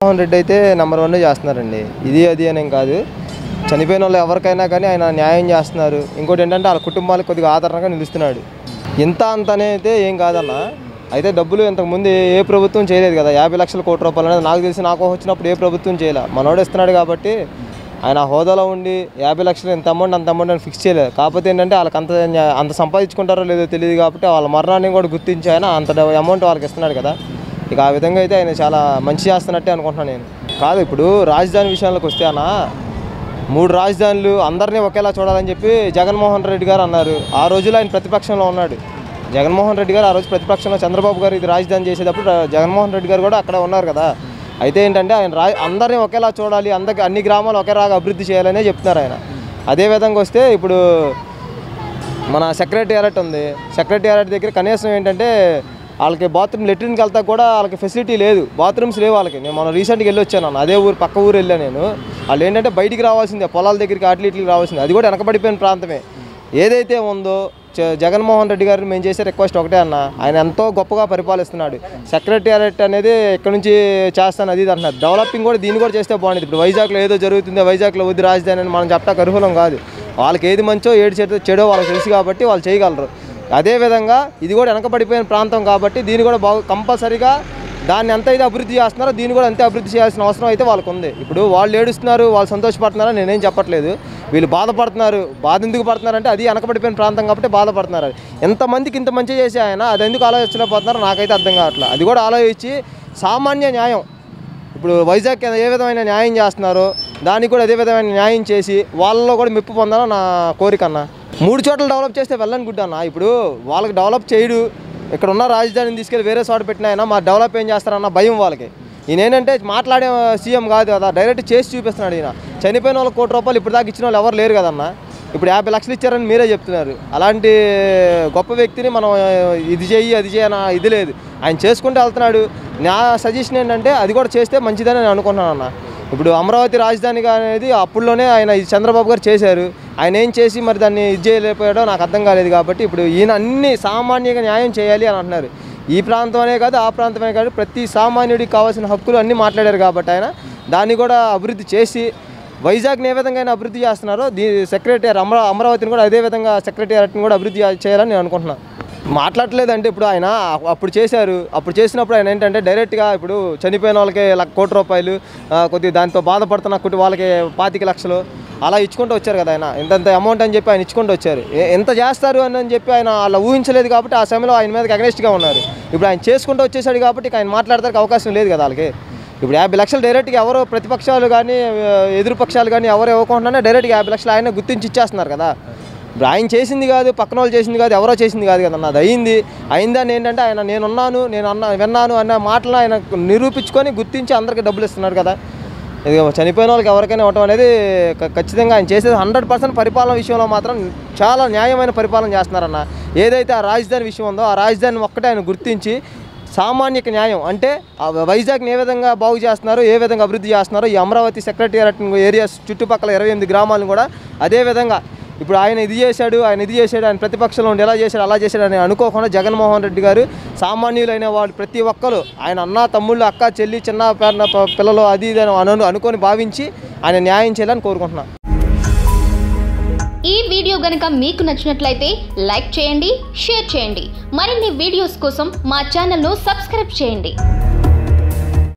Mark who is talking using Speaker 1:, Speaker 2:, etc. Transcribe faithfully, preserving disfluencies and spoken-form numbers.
Speaker 1: మోహన్ రెడ్డి అయితే number one చేస్తున్నారండి. ఇది అది అనేం కాదు, చనిపోయిన వాళ్ళు ఎవరికైనా కానీ ఆయన న్యాయం చేస్తున్నారు. ఇంకోటి ఏంటంటే వాళ్ళ కుటుంబాలకు కొద్దిగా ఆదరణగా నిలుస్తున్నాడు. ఇంత అంతనే అయితే ఏం కాదన్న. అయితే డబ్బులు ఇంతకుముందు ఏ ప్రభుత్వం చేయలేదు కదా. యాభై లక్షల కోటి రూపాయలు అనేది నాకు తెలిసి నాకు వచ్చినప్పుడు ఏ ప్రభుత్వం చేయలే. మనోడు ఇస్తున్నాడు కాబట్టి ఆయన హోదాలో ఉండి యాభై లక్షలు ఎంత అమౌంట్ అంత అమౌంట్ అని ఫిక్స్ చేయలేదు. కాకపోతే ఏంటంటే వాళ్ళకి అంత అంత సంపాదించుకుంటారో లేదో తెలియదు కాబట్టి వాళ్ళ మరణాన్ని కూడా గుర్తించి ఆయన అంత అమౌంట్ వాళ్ళకి ఇస్తున్నాడు కదా. ఇక ఆ విధంగా అయితే ఆయన చాలా మంచి చేస్తున్నట్టే అనుకుంటున్నాను నేను. కాదు ఇప్పుడు రాజధాని విషయానికి వస్తే అన్న, మూడు రాజధానులు అందరినీ ఒకేలా చూడాలని చెప్పి జగన్మోహన్ రెడ్డి గారు అన్నారు. ఆ రోజులో ఆయన ప్రతిపక్షంలో ఉన్నాడు. జగన్మోహన్ రెడ్డి గారు ఆ రోజు ప్రతిపక్షంలో చంద్రబాబు గారు ఇది రాజధాని చేసేటప్పుడు జగన్మోహన్ రెడ్డి గారు కూడా అక్కడ ఉన్నారు కదా. అయితే ఏంటంటే ఆయన రా అందరినీ ఒకేలా చూడాలి, అందరికి అన్ని గ్రామాలు ఒకేలాగా అభివృద్ధి చేయాలనే చెప్తున్నారు ఆయన. అదేవిధంగా వస్తే ఇప్పుడు మన సెక్రటేరియట్ ఉంది. సెక్రటేరియట్ దగ్గర కనీసం ఏంటంటే వాళ్ళకి బాత్రూమ్ లెట్రిన్కి వెళ్తా కూడా వాళ్ళకి ఫెసిలిటీ లేదు, బాత్రూమ్స్ లేవు వాళ్ళకి. నేను మనం రీసెంట్గా వెళ్ళి వచ్చాను అన్న, అదే ఊరు పక్క ఊరు వెళ్ళాను నేను. వాళ్ళు ఏంటంటే బయటికి రావాల్సిందే, పొలాల దగ్గరికి అట్ల ఇట్లకి రావాల్సిందే. అది కూడా వెనకబడిపోయిన ప్రాంతమే. ఏదైతే ఉందో జగన్మోహన్ రెడ్డి గారిని మేము చేసే రిక్వెస్ట్ ఒకటే అన్న, ఆయన ఎంతో గొప్పగా పరిపాలిస్తున్నాడు. సెక్రటేరియట్ అనేది ఇక్కడ నుంచి చేస్తాను అది ఇది అంటున్నారు. డెవలపింగ్ కూడా దీన్ని కూడా చేస్తే బాగుంటుంది. ఇప్పుడు వైజాగ్లో ఏదో జరుగుతుంది, వైజాగ్లో వద్దు రాజధాని అని మనం చెప్పడానికి అర్హులం కాదు. వాళ్ళకి ఏది మంచో ఏది చెడు చెడో వాళ్ళకి తెలుసు కాబట్టి వాళ్ళు చేయగలరు. అదేవిధంగా ఇది కూడా వెనకబడిపోయిన ప్రాంతం కాబట్టి దీన్ని కూడా బాగా కంపల్సరీగా దాన్ని ఎంత అయితే అభివృద్ధి చేస్తున్నారో దీన్ని కూడా అంతే అభివృద్ధి చేయాల్సిన అవసరం అయితే వాళ్ళకు ఉంది. ఇప్పుడు వాళ్ళు ఏడుస్తున్నారు, వాళ్ళు సంతోషపడుతున్నారని నేనేం చెప్పట్లేదు. వీళ్ళు బాధపడుతున్నారు. బాధ ఎందుకు పడుతున్నారంటే అది వెనకబడిపోయిన ప్రాంతం కాబట్టి బాధపడుతున్నారు. ఎంతమందికి ఇంత మంచి చేసి ఆయన అది ఎందుకు ఆలోచించలేకపోతున్నారో నాకైతే అర్థం కావట్లేదు. అది కూడా ఆలోచించి సామాన్య న్యాయం, ఇప్పుడు వైజాగ్ ఏ విధమైన న్యాయం చేస్తున్నారో దానికి కూడా అదే విధమైన న్యాయం చేసి వాళ్ళలో కూడా మెప్పు పొందాలని నా కోరిక అన్న. మూడు చోట్ల డెవలప్ చేస్తే వెళ్ళని గుడ్ అన్న. ఇప్పుడు వాళ్ళకి డెవలప్ చేయడు, ఇక్కడ ఉన్న రాజధానిని తీసుకెళ్ళి వేరే చోట పెట్టిన ఆయన మా డెవలప్ ఏం చేస్తారన్న భయం వాళ్ళకి. ఈయన ఏంటంటే మాట్లాడే సీఎం కాదు కదా, డైరెక్ట్ చేసి చూపిస్తున్నాడు. ఈయన చనిపోయిన వాళ్ళకి కోటి రూపాయలు ఇప్పుడు దాకా ఇచ్చిన వాళ్ళు ఎవరు లేరు కదన్న. ఇప్పుడు యాభై లక్షలు ఇచ్చారని మీరే చెప్తున్నారు. అలాంటి గొప్ప వ్యక్తిని మనం ఇది చెయ్యి అది చేయన ఇది లేదు, ఆయన చేసుకుంటూ వెళ్తున్నాడు. నా సజెషన్ ఏంటంటే అది కూడా చేస్తే మంచిదని నేను అనుకుంటున్నాను అన్న. ఇప్పుడు అమరావతి రాజధాని అనేది అప్పుడులోనే ఆయన చంద్రబాబు గారు చేశారు. ఆయన ఏం చేసి మరి దాన్ని ఇది చేయలేకపోయాడో నాకు అర్థం కాలేదు. కాబట్టి ఇప్పుడు ఈయన అన్ని సామాన్యంగా న్యాయం చేయాలి అని అంటున్నారు. ఈ ప్రాంతమనే కాదు ఆ ప్రాంతమే కాదు ప్రతి సామాన్యుడికి కావాల్సిన హక్కులు అన్నీ మాట్లాడారు కాబట్టి ఆయన దాన్ని కూడా అభివృద్ధి చేసి వైజాగ్ని ఏ విధంగా అయినా అభివృద్ధి చేస్తున్నారో దీ సెక్రటరీ అమరా అమరావతిని కూడా అదే విధంగా సెక్రటేరియట్ని కూడా అభివృద్ధి చేయాలని నేను అనుకుంటున్నాను. మాట్లాడలేదంటే ఇప్పుడు ఆయన అప్పుడు చేశారు. అప్పుడు చేసినప్పుడు ఆయన ఏంటంటే డైరెక్ట్గా ఇప్పుడు చనిపోయిన వాళ్ళకి కోటి రూపాయలు, కొద్దిగా దాంతో బాధపడుతున్న కుట్టి వాళ్ళకి పాతిక లక్షలు అలా ఇచ్చుకుంటూ వచ్చారు కదా. ఆయన ఇంతంత అమౌంట్ అని చెప్పి ఆయన ఇచ్చుకుంటూ వచ్చారు. ఎంత చేస్తారు అని అని చెప్పి ఆయన అలా ఊహించలేదు కాబట్టి ఆ సమయంలో ఆయన మీదకి అగనెస్ట్గా ఉన్నారు. ఇప్పుడు ఆయన చేసుకుంటూ వచ్చేసాడు కాబట్టి ఆయన మాట్లాడడానికి అవకాశం లేదు కదా వాళ్ళకి. ఇప్పుడు యాభై లక్షలు డైరెక్ట్గా ఎవరో ప్రతిపక్షాలు కానీ ఎదురుపక్షాలు కానీ ఎవరు ఇవ్వకుండానే డైరెక్ట్గా యాభై లక్షలు ఆయన గుర్తించి ఇచ్చేస్తున్నారు కదా. ఇప్పుడు ఆయన చేసింది కాదు, పక్కన వాళ్ళు చేసింది కాదు, ఎవరో చేసింది కాదు కదా. అది అయింది అయిందని ఏంటంటే ఆయన నేనున్నాను నేను అన్నా విన్నాను అన్న మాటలు ఆయన నిరూపించుకొని గుర్తించి అందరికీ డబ్బులు ఇస్తున్నారు కదా. ఇది చనిపోయిన వాళ్ళకి ఎవరికైనా ఇవ్వటం అనేది ఖచ్చితంగా ఆయన చేసేది హండ్రెడ్ పర్సెంట్ పరిపాలన విషయంలో మాత్రం చాలా న్యాయమైన పరిపాలన చేస్తున్నారన్న. ఏదైతే ఆ రాజధాని విషయం ఉందో ఆ రాజధాని ఒక్కటే ఆయన గుర్తించి సామాన్యక న్యాయం అంటే వైజాగ్ని ఏ విధంగా బాగు చేస్తున్నారో ఏ విధంగా అభివృద్ధి చేస్తున్నారో ఈ అమరావతి సెక్రటేరియట్ ఏరియాస్ చుట్టుపక్కల ఇరవై ఎనిమిది గ్రామాలను కూడా అదేవిధంగా ఇప్పుడు ఆయన ఇది చేశాడు ఆయన ఇది చేశాడు ఆయన ప్రతిపక్షంలో ఉండి ఎలా చేశాడు అలా చేశాడు అని అనుకోకుండా జగన్మోహన్ రెడ్డి గారు సామాన్యులైన వాళ్ళు ప్రతి ఒక్కరు ఆయన అన్న తమ్ముళ్ళు అక్క చెల్లి చిన్న పేరున పిల్లలు అది ఇది అని అనుకొని భావించి ఆయన న్యాయం చేయాలని కోరుకుంటున్నాను.
Speaker 2: ఈ వీడియో గనుక మీకు నచ్చినట్లయితే లైక్ చేయండి, షేర్ చేయండి. మరిన్ని వీడియోస్ కోసం మా ఛానల్ను సబ్స్క్రైబ్ చేయండి.